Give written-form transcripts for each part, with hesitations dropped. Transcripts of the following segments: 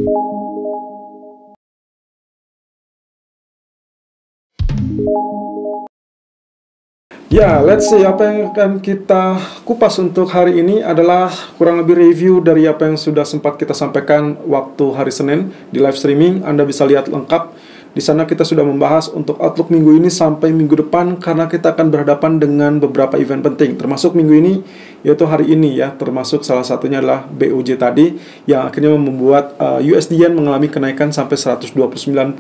Ya, let's see apa yang akan kita kupas untuk hari ini adalah kurang lebih review dari apa yang sudah sempat kita sampaikan waktu hari Senin di live streaming. Anda bisa lihat lengkap. Di sana kita sudah membahas untuk outlook minggu ini sampai minggu depan karena kita akan berhadapan dengan beberapa event penting termasuk minggu ini, yaitu hari ini ya, termasuk salah satunya adalah BOJ tadi yang akhirnya membuat USD Yen mengalami kenaikan sampai 129.90.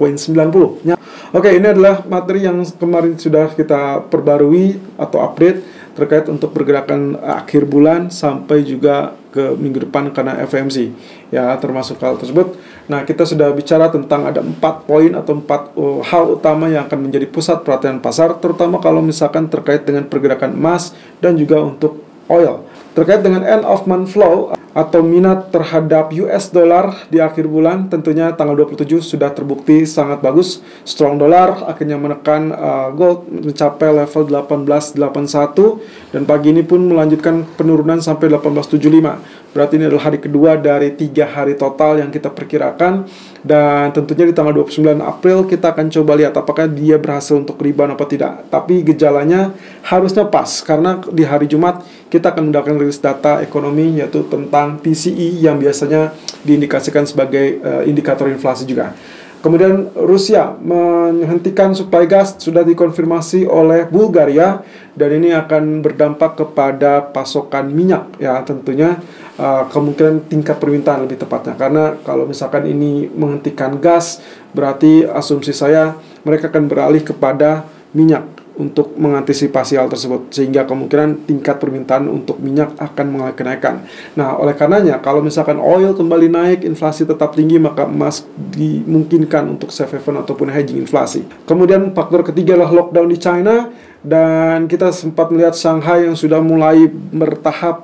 Oke, ini adalah materi yang kemarin sudah kita perbarui atau update terkait untuk pergerakan akhir bulan sampai juga ke minggu depan karena FOMC ya, termasuk hal tersebut. Nah, kita sudah bicara tentang ada 4 poin atau 4 hal utama yang akan menjadi pusat perhatian pasar, terutama kalau misalkan terkait dengan pergerakan emas dan juga untuk oil. Terkait dengan end of month flow atau minat terhadap US dollar di akhir bulan, tentunya tanggal 27 sudah terbukti sangat bagus. Strong dollar akhirnya menekan gold mencapai level 1881 dan pagi ini pun melanjutkan penurunan sampai 1875. Berarti ini adalah hari kedua dari 3 hari total yang kita perkirakan. Dan tentunya di tanggal 29 April kita akan coba lihat apakah dia berhasil untuk rebound apa tidak. Tapi gejalanya harusnya pas, karena di hari Jumat kita akan mendapatkan rilis data ekonomi, yaitu tentang PCE yang biasanya diindikasikan sebagai indikator inflasi juga. Kemudian Rusia menghentikan suplai gas sudah dikonfirmasi oleh Bulgaria, dan ini akan berdampak kepada pasokan minyak ya, tentunya kemungkinan tingkat permintaan lebih tepatnya, karena kalau misalkan ini menghentikan gas berarti asumsi saya mereka akan beralih kepada minyak untuk mengantisipasi hal tersebut, sehingga kemungkinan tingkat permintaan untuk minyak akan mengalami kenaikan. Nah, oleh karenanya kalau misalkan oil kembali naik, inflasi tetap tinggi, maka emas dimungkinkan untuk safe haven ataupun hedging inflasi. Kemudian faktor ketiga adalah lockdown di China, dan kita sempat melihat Shanghai yang sudah mulai bertahap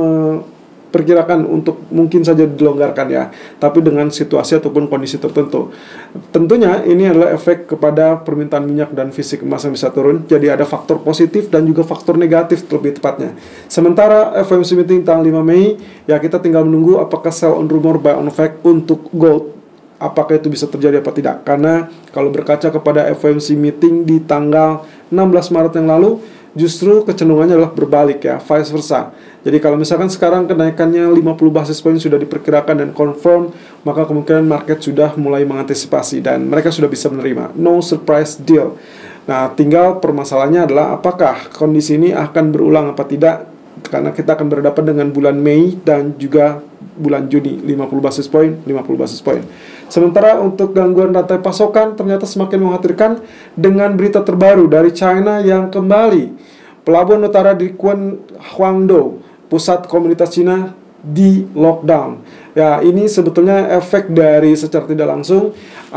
perkirakan untuk mungkin saja dilonggarkan ya, tapi dengan situasi ataupun kondisi tertentu. Tentunya ini adalah efek kepada permintaan minyak dan fisik emas yang bisa turun. Jadi ada faktor positif dan juga faktor negatif lebih tepatnya. Sementara FOMC meeting tanggal 5 Mei, ya kita tinggal menunggu apakah sell on rumor buy on fact untuk gold, apakah itu bisa terjadi apa tidak. Karena kalau berkaca kepada FOMC meeting di tanggal 16 Maret yang lalu, justru kecenderungannya adalah berbalik ya, vice versa. Jadi kalau misalkan sekarang kenaikannya 50 basis point sudah diperkirakan dan confirm, maka kemungkinan market sudah mulai mengantisipasi dan mereka sudah bisa menerima. No surprise deal. Nah, tinggal permasalahannya adalah apakah kondisi ini akan berulang apa tidak, karena kita akan berhadapan dengan bulan Mei dan juga bulan Juni, 50 basis point, 50 basis point. Sementara untuk gangguan rantai pasokan ternyata semakin mengkhawatirkan dengan berita terbaru dari China yang kembali pelabuhan utara di Guangdong, pusat komunitas Cina, di lockdown. Ya, ini sebetulnya efek dari secara tidak langsung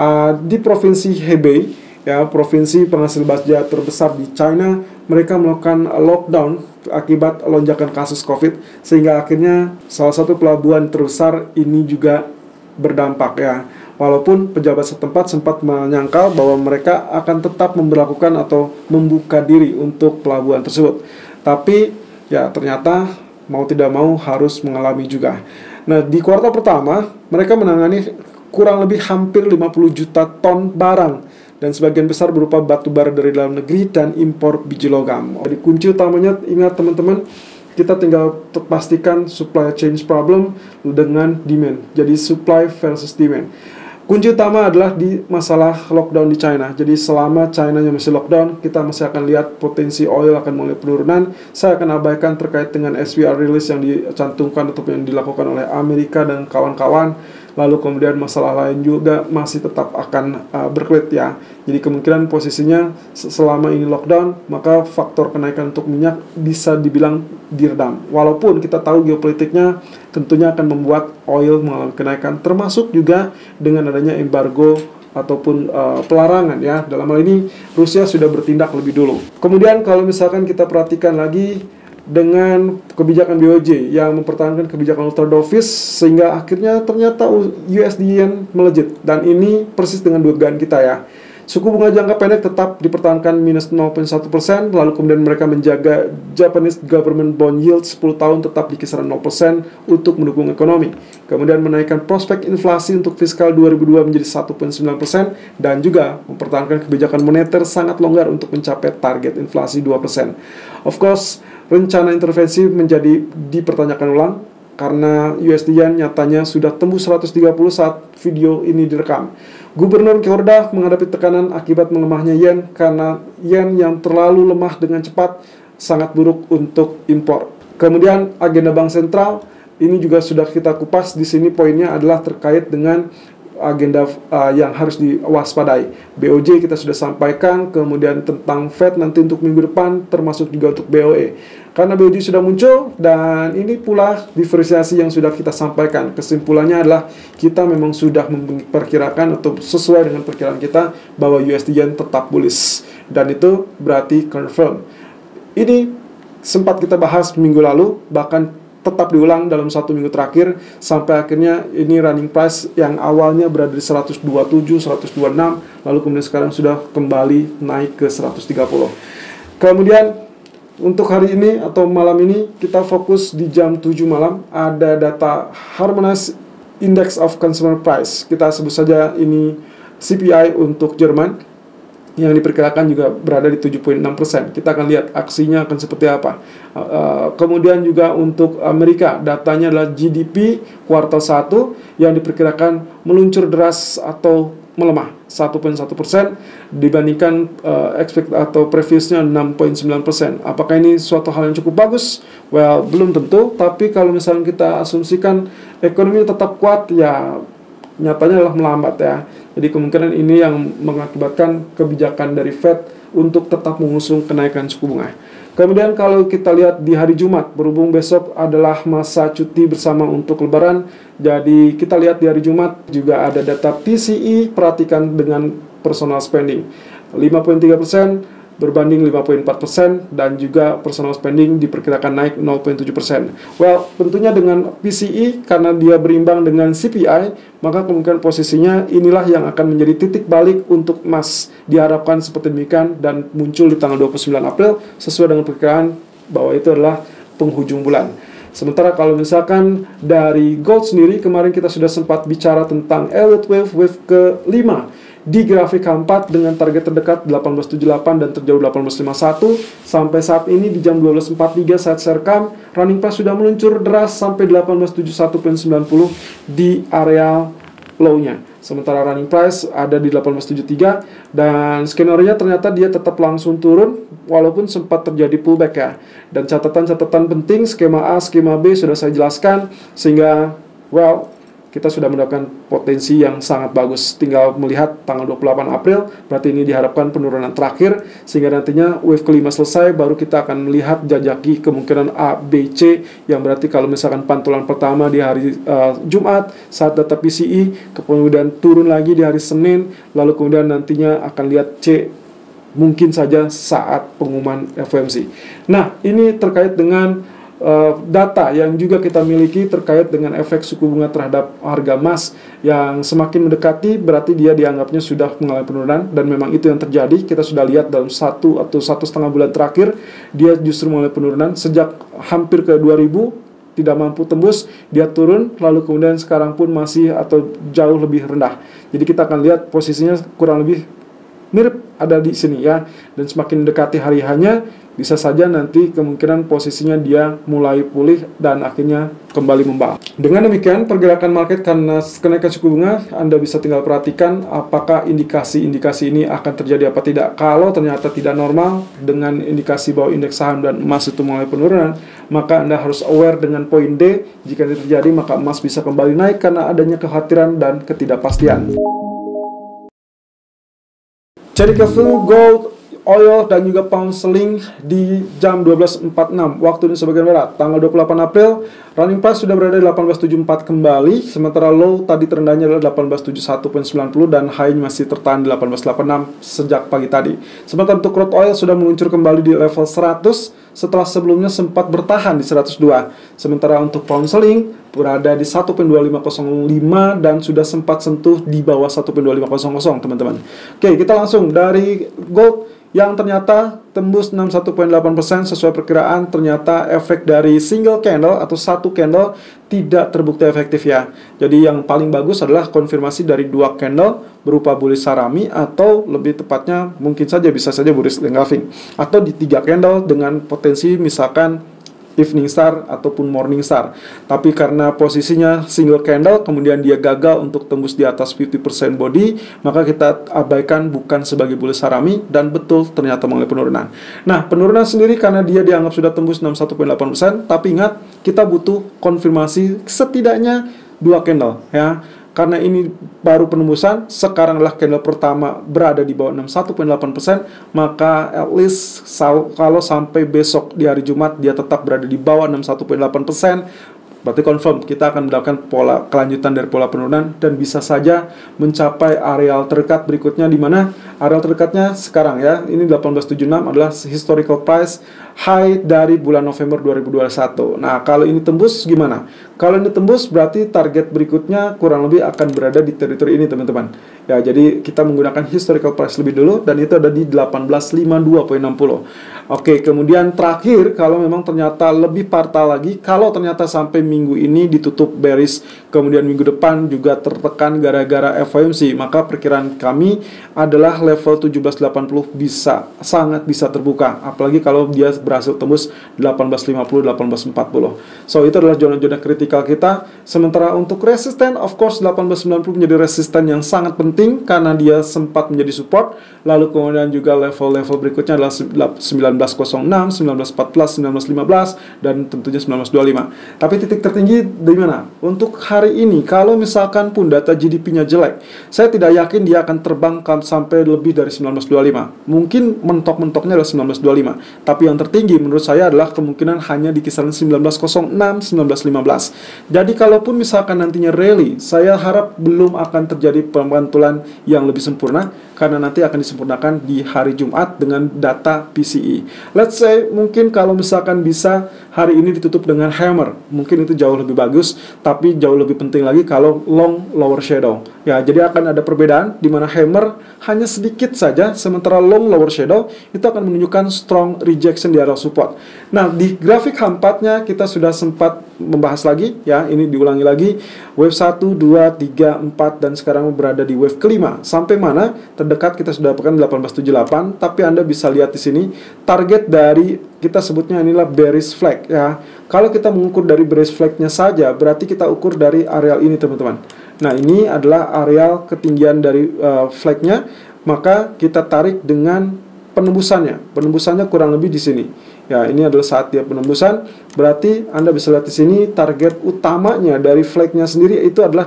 di provinsi Hebei, ya, provinsi penghasil baja terbesar di China, mereka melakukan lockdown akibat lonjakan kasus COVID, sehingga akhirnya salah satu pelabuhan terbesar ini juga berdampak ya. Walaupun pejabat setempat sempat menyangkal bahwa mereka akan tetap memberlakukan atau membuka diri untuk pelabuhan tersebut, tapi ya ternyata mau tidak mau harus mengalami juga. Nah, di kuartal pertama mereka menangani kurang lebih hampir 50 juta ton barang, dan sebagian besar berupa batu bara dari dalam negeri dan impor biji logam. Jadi kunci utamanya, ingat teman-teman, kita tinggal pastikan supply chain problem dengan demand. Jadi supply versus demand. Kunci utama adalah di masalah lockdown di China. Jadi selama China-nya masih lockdown, kita masih akan lihat potensi oil akan mulai penurunan. Saya akan abaikan terkait dengan SPR release yang dicantumkan atau yang dilakukan oleh Amerika dan kawan-kawan. Lalu kemudian masalah lain juga masih tetap akan berkelit ya. Jadi kemungkinan posisinya selama ini lockdown, maka faktor kenaikan untuk minyak bisa dibilang diredam. Walaupun kita tahu geopolitiknya tentunya akan membuat oil mengalami kenaikan, termasuk juga dengan adanya embargo ataupun pelarangan ya. Dalam hal ini Rusia sudah bertindak lebih dulu. Kemudian kalau misalkan kita perhatikan lagi dengan kebijakan BOJ yang mempertahankan kebijakan ultra dovish, sehingga akhirnya ternyata USD Yen melejit, dan ini persis dengan dugaan kita ya. Suku bunga jangka pendek tetap dipertahankan minus 0,1%, lalu kemudian mereka menjaga Japanese government bond yield 10 tahun tetap di kisaran 0% untuk mendukung ekonomi. Kemudian menaikkan prospek inflasi untuk fiskal 2002 menjadi 1,9% dan juga mempertahankan kebijakan moneter sangat longgar untuk mencapai target inflasi 2%. Of course, rencana intervensi menjadi dipertanyakan ulang karena USD Yen nyatanya sudah tembus 130 saat video ini direkam. Gubernur Kyoda menghadapi tekanan akibat melemahnya yen karena yen yang terlalu lemah dengan cepat sangat buruk untuk impor. Kemudian agenda Bank Sentral ini juga sudah kita kupas. Di sini poinnya adalah terkait dengan agenda yang harus diwaspadai. BOJ kita sudah sampaikan, kemudian tentang Fed nanti untuk minggu depan, termasuk juga untuk BOE. Karena BOJ sudah muncul, dan ini pula diferensiasi yang sudah kita sampaikan. Kesimpulannya adalah kita memang sudah memperkirakan atau sesuai dengan perkiraan kita bahwa USD Yen tetap bullish, dan itu berarti confirm. Ini sempat kita bahas minggu lalu, bahkan tetap diulang dalam 1 minggu terakhir, sampai akhirnya ini running price yang awalnya berada di 127, 126, lalu kemudian sekarang sudah kembali naik ke 130. Kemudian untuk hari ini atau malam ini kita fokus di jam 7 malam, ada data Harmonized Index of Consumer Price. Kita sebut saja ini CPI untuk Jerman, yang diperkirakan juga berada di 7,6%. Kita akan lihat aksinya akan seperti apa. Kemudian juga untuk Amerika, datanya adalah GDP kuartal 1 yang diperkirakan meluncur deras atau melemah 1,1% dibandingkan expect atau previousnya 6,9%. Apakah ini suatu hal yang cukup bagus? Well, belum tentu, tapi kalau misalnya kita asumsikan ekonomi tetap kuat, ya nyatanya adalah melambat ya. Jadi kemungkinan ini yang mengakibatkan kebijakan dari Fed untuk tetap mengusung kenaikan suku bunga. Kemudian kalau kita lihat di hari Jumat, berhubung besok adalah masa cuti bersama untuk Lebaran, jadi kita lihat di hari Jumat juga ada data PCE, perhatikan dengan personal spending 5,3% berbanding 5,4%, dan juga personal spending diperkirakan naik 0,7%. Well, tentunya dengan PCE karena dia berimbang dengan CPI, maka kemungkinan posisinya inilah yang akan menjadi titik balik untuk emas. Diharapkan seperti demikian dan muncul di tanggal 29 April sesuai dengan perkiraan bahwa itu adalah penghujung bulan. Sementara kalau misalkan dari gold sendiri, kemarin kita sudah sempat bicara tentang Elliott Wave ke-5 di grafik K4 dengan target terdekat 1878 dan terjauh 1851. Sampai saat ini di jam 12.43 saat saya rekam, running price sudah meluncur deras sampai 1871,90 di area low-nya. Sementara running price ada di 1873, dan skenario-nya ternyata dia tetap langsung turun walaupun sempat terjadi pullback ya. Dan catatan-catatan penting skema A, skema B sudah saya jelaskan, sehingga well, kita sudah mendapatkan potensi yang sangat bagus. Tinggal melihat tanggal 28 April, berarti ini diharapkan penurunan terakhir, sehingga nantinya wave kelima selesai, baru kita akan melihat jajaki kemungkinan A, B, C, yang berarti kalau misalkan pantulan pertama di hari Jumat, saat data PCE, kemudian turun lagi di hari Senin, lalu kemudian nantinya akan lihat C, mungkin saja saat pengumuman FOMC. Nah, ini terkait dengan data yang juga kita miliki terkait dengan efek suku bunga terhadap harga emas yang semakin mendekati, berarti dia dianggapnya sudah mengalami penurunan, dan memang itu yang terjadi. Kita sudah lihat dalam 1 atau 1,5 bulan terakhir dia justru mengalami penurunan. Sejak hampir ke 2000 tidak mampu tembus, dia turun, lalu kemudian sekarang pun masih atau jauh lebih rendah. Jadi kita akan lihat posisinya kurang lebih mirip ada di sini ya, dan semakin mendekati hari hanya bisa saja nanti kemungkinan posisinya dia mulai pulih dan akhirnya kembali membaik. Dengan demikian pergerakan market karena kenaikan suku bunga, Anda bisa tinggal perhatikan apakah indikasi-indikasi ini akan terjadi apa tidak. Kalau ternyata tidak normal dengan indikasi bahwa indeks saham dan emas itu mulai penurunan, maka Anda harus aware dengan poin D. Jika ini terjadi, maka emas bisa kembali naik karena adanya kekhawatiran dan ketidakpastian. Cari ke full gold oil dan juga pound sterling di jam 12.46 waktu Indonesia bagian barat tanggal 28 April. Running price sudah berada di 1874 kembali, sementara low tadi terendahnya adalah 1871.90 dan high masih tertahan di 1886 sejak pagi tadi. Sementara untuk crude oil sudah meluncur kembali di level 100 setelah sebelumnya sempat bertahan di 102. Sementara untuk pound sterling berada di 1.2505 dan sudah sempat sentuh di bawah 1.2500, teman-teman. Oke, kita langsung dari gold yang ternyata tembus 61.8% sesuai perkiraan. Ternyata efek dari single candle atau satu candle tidak terbukti efektif ya. Jadi yang paling bagus adalah konfirmasi dari dua candle berupa bullish harami, atau lebih tepatnya mungkin saja bisa saja bullish engulfing, atau di tiga candle dengan potensi misalkan evening star ataupun morning star. Tapi karena posisinya single candle kemudian dia gagal untuk tembus di atas 50% body, maka kita abaikan bukan sebagai bullish harami dan betul ternyata mengalami penurunan. Nah, penurunan sendiri karena dia dianggap sudah tembus 61.8%, tapi ingat kita butuh konfirmasi setidaknya dua candle ya. Karena ini baru penembusan, sekarang adalah candle pertama berada di bawah 61.8%, maka at least kalau sampai besok di hari Jumat dia tetap berada di bawah 61.8%, berarti confirm kita akan mendapatkan pola kelanjutan dari pola penurunan dan bisa saja mencapai areal terdekat berikutnya, di mana areal terdekatnya sekarang ya, ini 1876 adalah historical price high dari bulan November 2021. Nah, kalau ini tembus gimana? Kalau ini tembus berarti target berikutnya kurang lebih akan berada di teritori ini, teman-teman. Ya, jadi kita menggunakan historical price lebih dulu dan itu ada di 1852.60. Oke, kemudian terakhir kalau memang ternyata lebih parah lagi, kalau ternyata sampai minggu ini ditutup bearish, kemudian minggu depan juga tertekan gara-gara FOMC, maka perkiraan kami adalah level 1780 sangat bisa terbuka, apalagi kalau dia berhasil tembus 1850 1840. So itu adalah zona-zona kritikal kita. Sementara untuk resisten, of course 1890 menjadi resisten yang sangat penting karena dia sempat menjadi support. Lalu kemudian juga level-level berikutnya adalah 1906, 1914, 1915 dan tentunya 1925. Tapi titik tertinggi di mana? Untuk hari ini kalau misalkan pun data GDP-nya jelek, saya tidak yakin dia akan terbang sampai lebih dari 1925. Mungkin mentok-mentoknya adalah 1925. Tapi yang tertinggi menurut saya adalah kemungkinan hanya di kisaran 1906, 1915. Jadi kalaupun misalkan nantinya rally, saya harap belum akan terjadi pembantulan yang lebih sempurna karena nanti akan disempurnakan di hari Jumat dengan data PCE. Let's say mungkin kalau misalkan bisa hari ini ditutup dengan hammer, mungkin itu jauh lebih bagus, tapi jauh lebih penting lagi kalau long lower shadow. Ya, jadi akan ada perbedaan di mana hammer hanya sedikit saja, sementara long lower shadow itu akan menunjukkan strong rejection di area support. Nah, di grafik H4-nya kita sudah sempat membahas lagi ya, ini diulangi lagi. Wave 1, 2, 3, 4 dan sekarang berada di wave kelima. Sampai mana? Terdekat kita sudah dapatkan 1878, tapi Anda bisa lihat di sini target dari kita sebutnya inilah bearish flag ya. Kalau kita mengukur dari bearish flag-nya saja, berarti kita ukur dari areal ini, teman-teman. Nah, ini adalah areal ketinggian dari flag-nya, maka kita tarik dengan penembusannya. Penembusannya kurang lebih di sini. Ya, ini adalah saat dia penembusan. Berarti Anda bisa lihat di sini target utamanya dari flag-nya sendiri itu adalah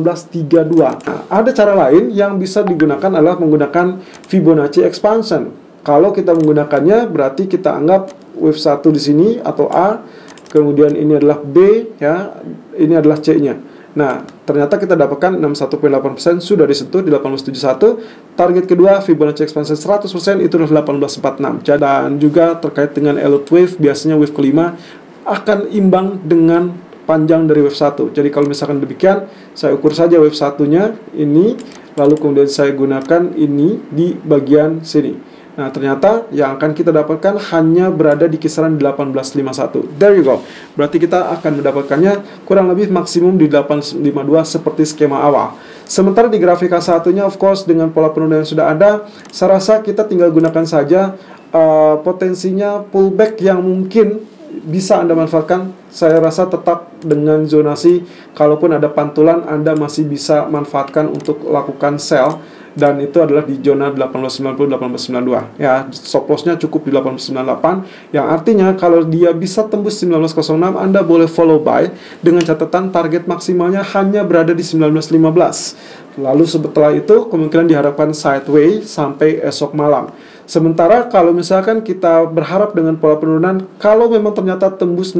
1832. Nah, ada cara lain yang bisa digunakan adalah menggunakan Fibonacci expansion. Kalau kita menggunakannya berarti kita anggap wave 1 di sini atau A, kemudian ini adalah B ya, ini adalah C-nya. Nah, ternyata kita dapatkan 61.8% sudah disentuh di 1871. Target kedua Fibonacci expansion 100% itu adalah 1846. Dan juga terkait dengan elliott wave, biasanya wave kelima akan imbang dengan panjang dari wave 1. Jadi kalau misalkan demikian, saya ukur saja wave 1-nya ini, lalu kemudian saya gunakan ini di bagian sini. Nah, ternyata yang akan kita dapatkan hanya berada di kisaran 1851. There you go. Berarti kita akan mendapatkannya kurang lebih maksimum di 852 seperti skema awal. Sementara di grafik H1-nya, of course, dengan pola penurunan yang sudah ada, saya rasa kita tinggal gunakan saja potensinya pullback yang mungkin bisa Anda manfaatkan. Saya rasa tetap dengan zonasi, kalaupun ada pantulan, Anda masih bisa manfaatkan untuk lakukan sell. Dan itu adalah di zona 1890-1892 ya, stop loss-nya cukup di 1898, yang artinya kalau dia bisa tembus 1906 Anda boleh follow buy dengan catatan target maksimalnya hanya berada di 1915. Lalu setelah itu kemungkinan diharapkan sideways sampai esok malam. Sementara kalau misalkan kita berharap dengan pola penurunan, kalau memang ternyata tembus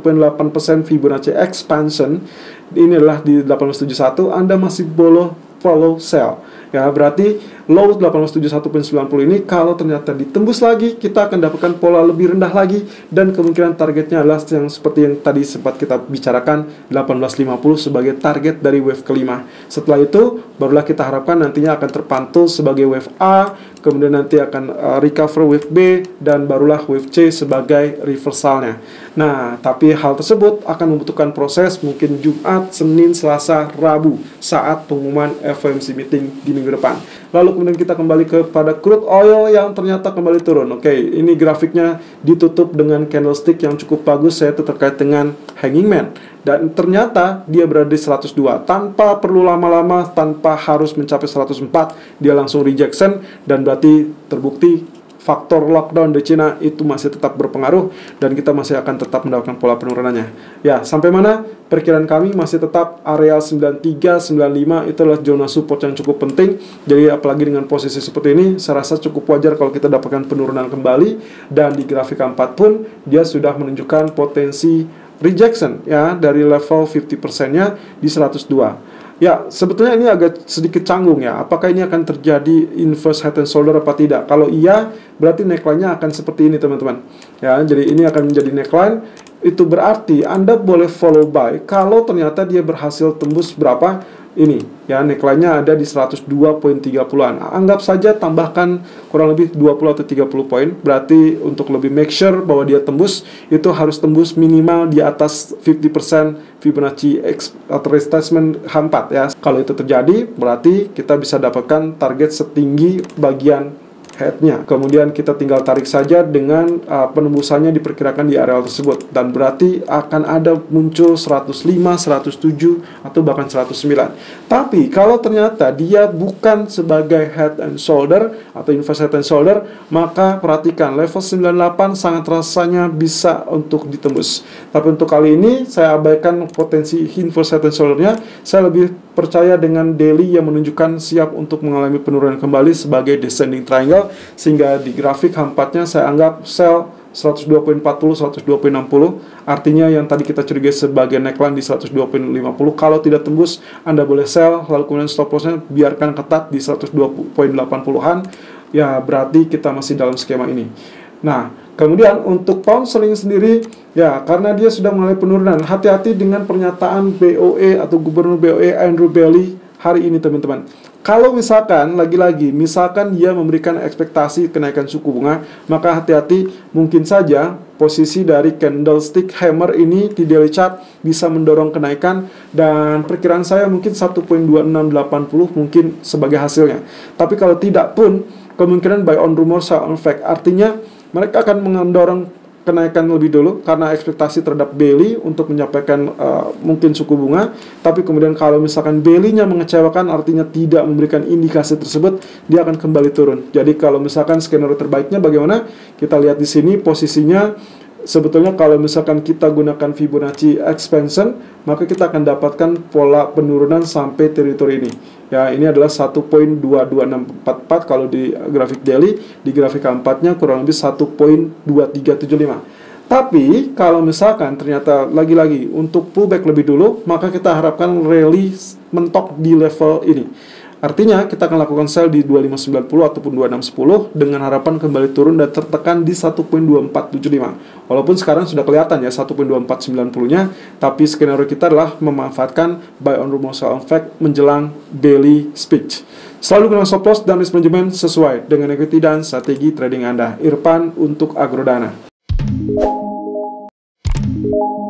61,8% Fibonacci expansion, ini adalah di 1871, Anda masih boleh follow sell. Ya, berarti low 1871,90 ini kalau ternyata ditembus lagi, kita akan dapatkan pola lebih rendah lagi, dan kemungkinan targetnya adalah yang seperti yang tadi sempat kita bicarakan, 1850 sebagai target dari wave kelima. Setelah itu barulah kita harapkan nantinya akan terpantul sebagai wave A, kemudian nanti akan recover wave B, dan barulah wave C sebagai reversalnya. Nah, tapi hal tersebut akan membutuhkan proses mungkin Jumat, Senin, Selasa, Rabu saat pengumuman FOMC meeting di minggu depan. Lalu kemudian kita kembali kepada crude oil yang ternyata kembali turun. Oke, ini grafiknya ditutup dengan candlestick yang cukup bagus, yaitu terkait dengan hanging man. Dan ternyata dia berada di 102 tanpa perlu lama-lama, tanpa harus mencapai 104, dia langsung rejection, dan berarti terbukti faktor lockdown di Cina itu masih tetap berpengaruh, dan kita masih akan tetap mendapatkan pola penurunannya. Ya, sampai mana? Perkiraan kami masih tetap area 93, 95 itu adalah zona support yang cukup penting. Jadi apalagi dengan posisi seperti ini, saya rasa cukup wajar kalau kita dapatkan penurunan kembali, dan di grafik 4 pun dia sudah menunjukkan potensi rejection ya dari level 50%-nya di 102. Ya, sebetulnya ini agak sedikit canggung ya. Apakah ini akan terjadi inverse head and shoulder apa tidak? Kalau iya, berarti neckline-nya akan seperti ini, teman-teman. Ya, jadi ini akan menjadi neckline. Itu berarti Anda boleh follow buy kalau ternyata dia berhasil tembus berapa? Ini ya, neckline-nya ada di 102.30-an. Anggap saja tambahkan kurang lebih 20 atau 30 poin. Berarti untuk lebih make sure bahwa dia tembus, itu harus tembus minimal di atas 50% Fibonacci atau retracement H4 ya. Kalau itu terjadi, berarti kita bisa dapatkan target setinggi bagian headnya. Kemudian kita tinggal tarik saja dengan penembusannya diperkirakan di area tersebut, dan berarti akan ada muncul 105, 107 atau bahkan 109. Tapi kalau ternyata dia bukan sebagai head and shoulder atau inverse head and shoulder, maka perhatikan level 98 sangat rasanya bisa untuk ditembus. Tapi untuk kali ini saya abaikan potensi inverse head and shoulder-nya. Saya lebih percaya dengan daily yang menunjukkan siap untuk mengalami penurunan kembali sebagai descending triangle, sehingga di grafik H4-nya saya anggap sell 102.40, 102.60. Artinya yang tadi kita curigai sebagai neckline di 102.50, kalau tidak tembus Anda boleh sell, lalu kemudian stop loss-nya biarkan ketat di 102.80-an. Ya, berarti kita masih dalam skema ini. Nah, kemudian untuk pound sterling sendiri, ya karena dia sudah mengalami penurunan, hati-hati dengan pernyataan BOE atau Gubernur BOE Andrew Bailey hari ini, teman-teman. Kalau misalkan, lagi-lagi, misalkan dia memberikan ekspektasi kenaikan suku bunga, maka hati-hati, mungkin saja posisi dari candlestick hammer ini di daily chart bisa mendorong kenaikan, dan perkiraan saya mungkin 1.2680 mungkin sebagai hasilnya. Tapi kalau tidak pun, kemungkinan buy on rumor, sell on fact, artinya mereka akan mendorong kenaikan lebih dulu karena ekspektasi terhadap Bailey untuk menyampaikan mungkin suku bunga. Tapi kemudian kalau misalkan Bailey-nya mengecewakan, artinya tidak memberikan indikasi tersebut, dia akan kembali turun. Jadi kalau misalkan skenario terbaiknya bagaimana? Kita lihat di sini posisinya. Sebetulnya kalau misalkan kita gunakan Fibonacci expansion, maka kita akan dapatkan pola penurunan sampai teritori ini. Ya, ini adalah 1.22644 kalau di grafik daily, di grafik keempatnya kurang lebih 1.2375. Tapi kalau misalkan ternyata lagi-lagi untuk pullback lebih dulu, maka kita harapkan rally mentok di level ini. Artinya kita akan lakukan sell di 2590 ataupun 2610 dengan harapan kembali turun dan tertekan di 1.2475. Walaupun sekarang sudah kelihatan ya 1.2490-nya, tapi skenario kita adalah memanfaatkan buy on rumor, sell on fact menjelang daily speech. Selalu gunakan stop loss dan risk management sesuai dengan equity dan strategi trading Anda. Irfan untuk Agrodana.